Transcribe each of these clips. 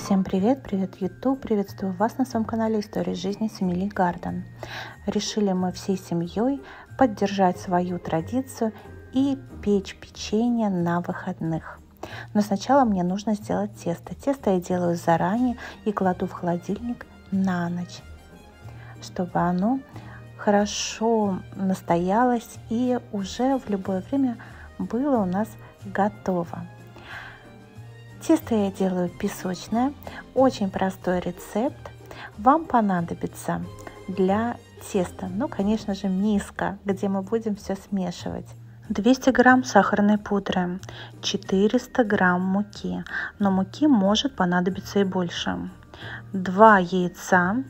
Всем привет! Привет, YouTube! Приветствую вас на своем канале История жизни с Эмили Гарден. Решили мы всей семьей поддержать свою традицию и печь печенье на выходных. Но сначала мне нужно сделать тесто. Тесто я делаю заранее и кладу в холодильник на ночь, чтобы оно хорошо настоялось и уже в любое время было у нас готово. Тесто я делаю песочное, очень простой рецепт. Вам понадобится для теста, конечно же, миска, где мы будем все смешивать. 200 грамм сахарной пудры, 400 грамм муки, но муки может понадобиться и больше. 2 яйца,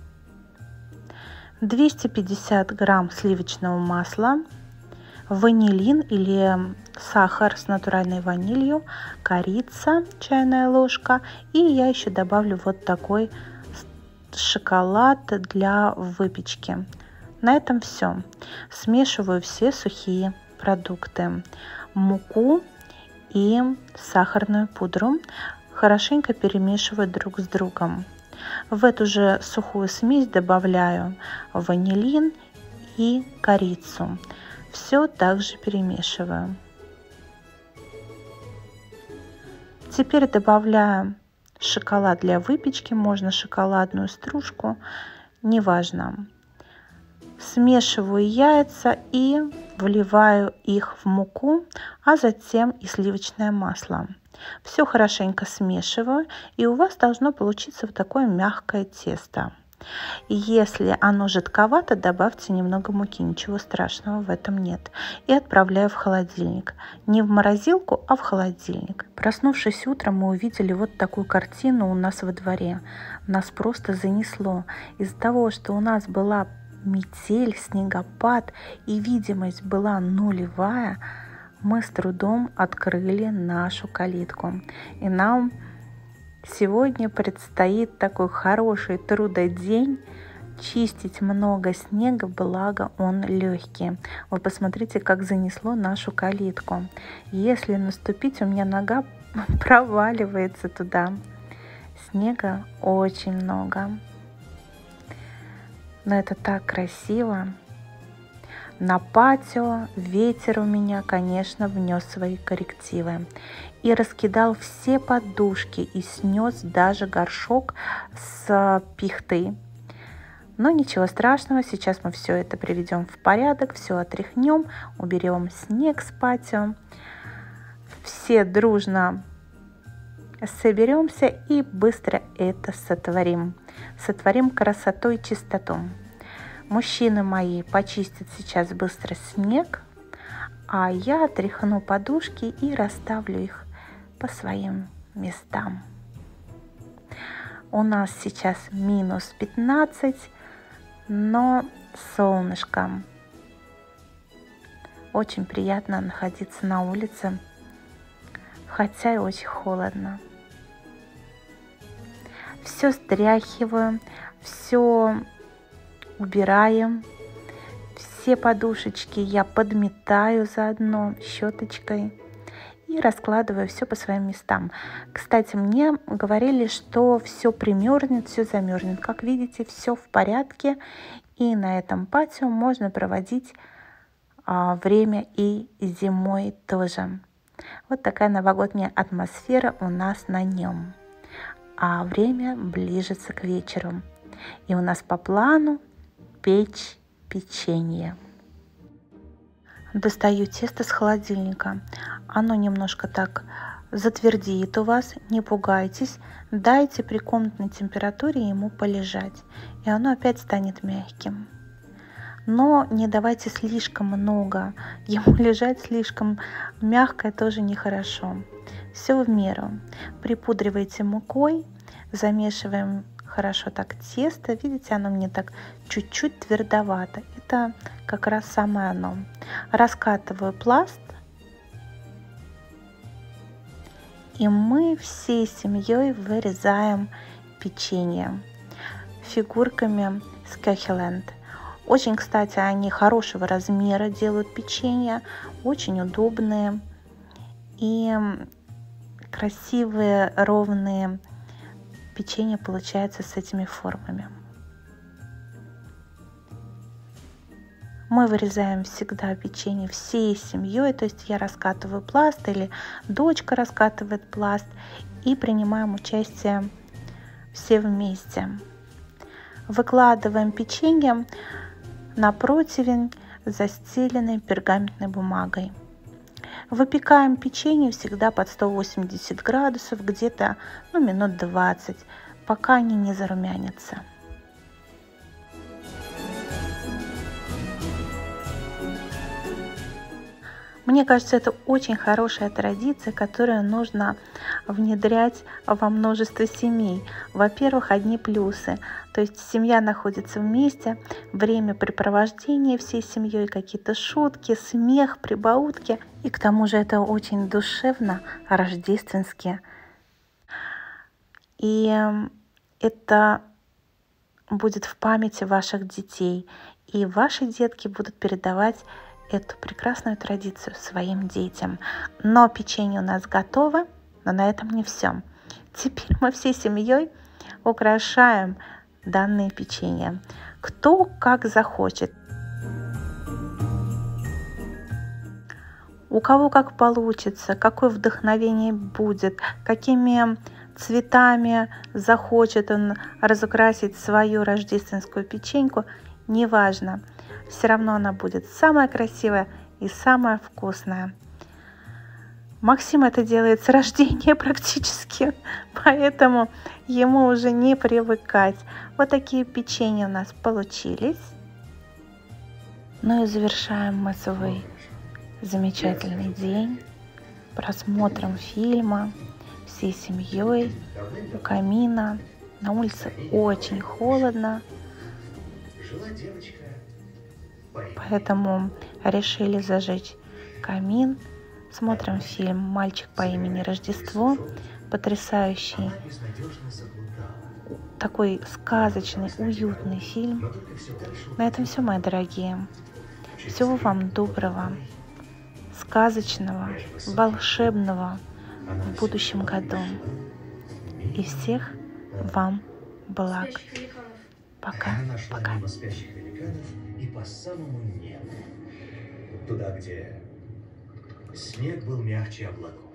250 грамм сливочного масла, ванилин или сахар с натуральной ванилью, корица, чайная ложка, и я еще добавлю вот такой шоколад для выпечки. На этом все. Смешиваю все сухие продукты, муку и сахарную пудру, хорошенько перемешиваю друг с другом. В эту же сухую смесь добавляю ванилин и корицу. Все также перемешиваю. Теперь добавляю шоколад для выпечки, можно шоколадную стружку, неважно. Смешиваю яйца и вливаю их в муку, а затем и сливочное масло. Все хорошенько смешиваю, и у вас должно получиться вот такое мягкое тесто. Если оно жидковато, добавьте немного муки, ничего страшного в этом нет. И отправляю в холодильник. Не в морозилку, а в холодильник. Проснувшись утром, мы увидели вот такую картину у нас во дворе. Нас просто занесло. Из-за того, что у нас была метель, снегопад и видимость была нулевая, мы с трудом открыли нашу калитку. И нам сегодня предстоит такой хороший трудодень, чистить много снега, благо он легкий. Вы посмотрите, как занесло нашу калитку. Если наступить, у меня нога проваливается туда. Снега очень много. Но это так красиво. На патио ветер у меня, конечно, внес свои коррективы и раскидал все подушки и снес даже горшок с пихты. Но ничего страшного, сейчас мы все это приведем в порядок, все отряхнем, уберем снег с патио, все дружно соберемся и быстро это сотворим. Сотворим красоту и чистоту. Мужчины мои почистят сейчас быстро снег, а я отряхну подушки и расставлю их по своим местам. У нас сейчас минус 15, но солнышко. Очень приятно находиться на улице, хотя и очень холодно. Все стряхиваю, все убираем, все подушечки я подметаю заодно щеточкой и раскладываю все по своим местам. Кстати, мне говорили, что все примерзнет, все замерзнет. Как видите, все в порядке, и на этом патио можно проводить время и зимой тоже. Вот такая новогодняя атмосфера у нас на нем. А время ближется к вечеру, и у нас по плану печь печенье. Достаю тесто с холодильника. Оно немножко так затвердеет у вас, не пугайтесь. Дайте при комнатной температуре ему полежать, и оно опять станет мягким. Но не давайте слишком много, ему лежать слишком мягкое тоже нехорошо. Все в меру. Припудривайте мукой, замешиваем хорошо так тесто. Видите, оно мне так чуть-чуть твердовато. Это как раз самое оно. Раскатываю пласт. И мы всей семьей вырезаем печенье фигурками Скохеленд. Очень, кстати, они хорошего размера делают печенье. Очень удобные. И красивые ровные печенье получается с этими формами. Мы вырезаем всегда печенье всей семьей, то есть я раскатываю пласт или дочка раскатывает пласт, и принимаем участие все вместе. Выкладываем печенье на противень, застеленный пергаментной бумагой. Выпекаем печенье всегда под 180 градусов, где-то минут 20, пока они не зарумянятся. Мне кажется, это очень хорошая традиция, которую нужно внедрять во множество семей. Во-первых, одни плюсы. То есть семья находится вместе, времяпрепровождение всей семьей, какие-то шутки, смех, прибаутки. И к тому же это очень душевно, рождественски. И это будет в памяти ваших детей. И ваши детки будут передавать эту прекрасную традицию своим детям. Но печенье у нас готово, но на этом не все. Теперь мы всей семьей украшаем данные печенья. Кто как захочет. У кого как получится, какое вдохновение будет, какими цветами захочет он разукрасить свою рождественскую печеньку, неважно. Все равно она будет самая красивая и самая вкусная. Максим это делает с рождения практически, поэтому ему уже не привыкать. Вот такие печенья у нас получились. Ну и завершаем мы свой замечательный день просмотром фильма всей семьей у камина. На улице очень холодно, поэтому решили зажечь камин. Смотрим фильм «Мальчик по имени Рождество». Потрясающий, такой сказочный, уютный фильм. На этом все, мои дорогие. Всего вам доброго, сказочного, волшебного в будущем году. И всех вам благ. Пока. Пока. И по самому небу, туда, где снег был мягче облаков.